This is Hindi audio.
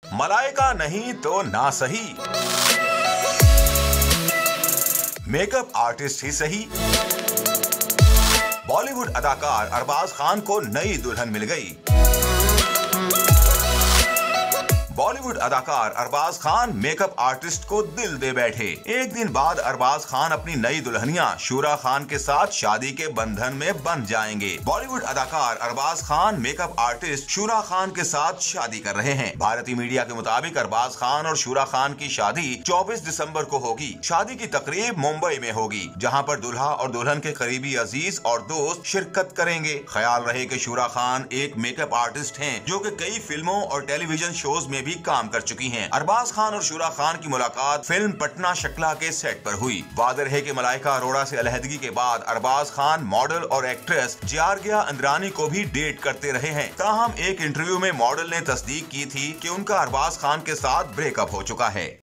मलाइका नहीं तो ना सही, मेकअप आर्टिस्ट ही सही। बॉलीवुड अदाकार अरबाज खान को नई दुल्हन मिल गई। बॉलीवुड अदाकार अरबाज खान मेकअप आर्टिस्ट को दिल दे बैठे। एक दिन बाद अरबाज खान अपनी नई दुल्हनिया शूरा खान के साथ शादी के बंधन में बंध जाएंगे। बॉलीवुड अदाकार अरबाज खान मेकअप आर्टिस्ट शूरा खान के साथ शादी कर रहे हैं। भारतीय मीडिया के मुताबिक अरबाज खान और शूरा खान की शादी 24 दिसंबर को होगी। शादी की तकरीब मुंबई में होगी, जहां पर दुल्हा और दुल्हन के करीबी अजीज और दोस्त शिरकत करेंगे। ख्याल रहे कि शूरा खान एक मेकअप आर्टिस्ट हैं, जो कि कई फिल्मों और टेलीविजन शोज में भी काम कर चुकी हैं। अरबाज खान और शूरा खान की मुलाकात फिल्म पटना शकला के सेट पर हुई। वादर है कि मलाइका अरोड़ा से अलहदगी के बाद अरबाज खान मॉडल और एक्ट्रेस जियारगिया अंद्रानी को भी डेट करते रहे हैं। ताहम एक इंटरव्यू में मॉडल ने तस्दीक की थी कि उनका अरबाज खान के साथ ब्रेकअप हो चुका है।